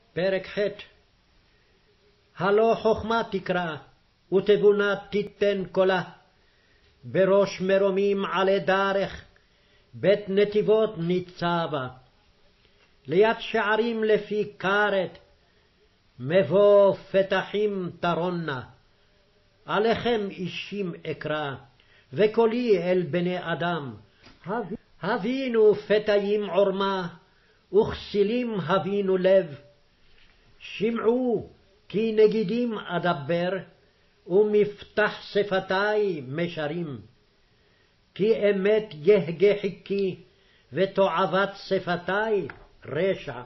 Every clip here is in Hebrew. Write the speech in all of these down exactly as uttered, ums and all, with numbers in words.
פרק ח' הלא חכמה תקרא, ותבונה תיתן קולה, בראש מרומים עלי דרך, בית נתיבות ניצבה. ליד שערים לפי כרת, מבוא פתחים תרונה. עליכם אישים אקרא, וקולי אל בני אדם. הבינו פתאים עורמה, וכסילים הבינו לב. שמעו כי נגידים אדבר, ומפתח שפתי משרים. כי אמת יהגה חיקי, ותועבת שפתי רשע.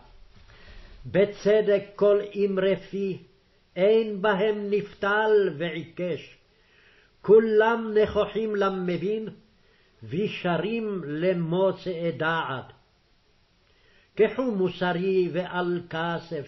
בצדק כל אמרי פי, אין בהם נפתל ועיקש. כולם נכוחים למבין, וישרים למוצאי דעת. קחו מוסרי ועל כסף,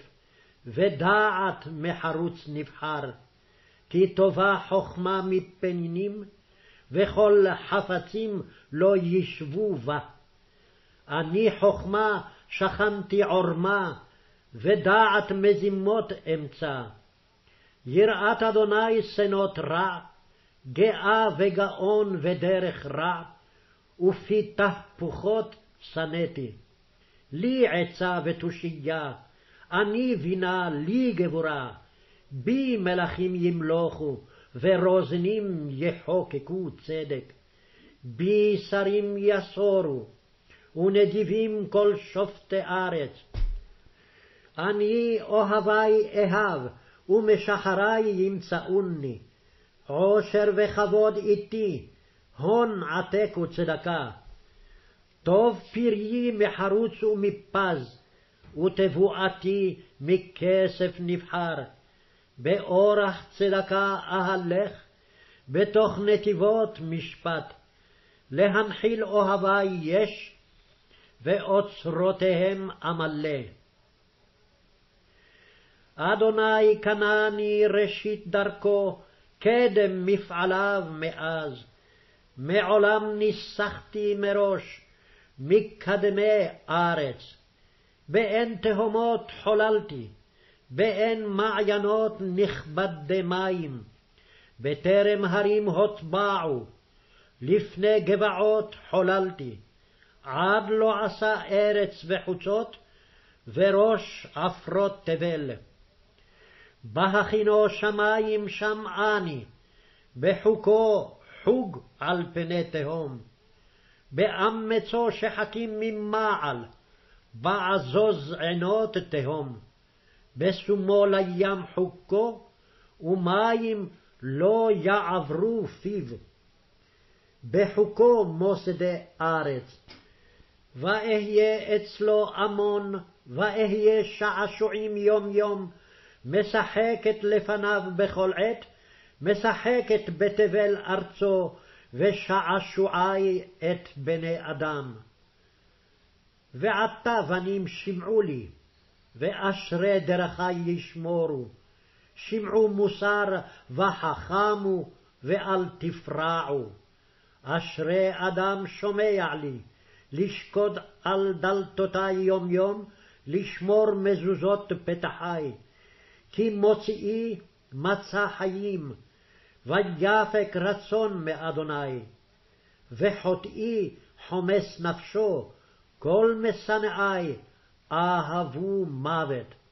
ודעת מחרוץ נבחר. כי טובה חכמה מפנינים, וכל חפצים לא ישבו בה. אני חכמה שכנתי עורמה, ודעת מזימות אמצא. יראת אדוני שנות רע, גאה וגאון ודרך רע, ופי תהפוכות שנאתי. לי עצה ותושייה, אני בינה לי גבורה, בי מלכים ימלוכו, ורוזנים יחוקקו צדק. בי שרים יסורו, ונדיבים כל שופטי ארץ. אני אוהבי אהב, ומשחרי ימצאוני. עושר וכבוד איתי, הון עתק וצדקה. טוב פריי מחרוץ ומפז, ותבואתי מכסף נבחר. באורח צדקה אהלך, בתוך נתיבות משפט. להנחיל אוהבי יש, ואוצרותיהם אמלא. אדוני קנני ראשית דרכו, קדם מפעליו מאז. מעולם ניסחתי מראש, מקדמי ארץ. באין תהומות חוללתי, באין מעיינות נכבדי מים. בטרם הרים הוטבעו, לפני גבעות חוללתי. עד לא עשה ארץ וחוצות, וראש עפרות תבל. בהכינו שמים שמעני, בחוקו חוג על פני תהום. באמצו שחקים ממעל, בעזוז עינות תהום. בשומו לים חוקו, ומים לא יעברו פיו. בחוקו מוסדי ארץ. ואהיה אצלו המון, ואהיה שעשועים יום יום, משחקת לפניו בכל עת, משחקת בתבל ארצו, ושעשועי את בני אדם. ועתה בנים שמעו לי, ואשרי דרכי ישמורו. שמעו מוסר וחכמו, ואל תפרעו. אשרי אדם שומע לי, לשקוד על דלתותי יום יום, לשמור מזוזות פתחי. כי מוציאי מצא חיים, ויפק רצון מאדוני. וחוטאי חומס נפשו, כל משנאי אהבו מוות.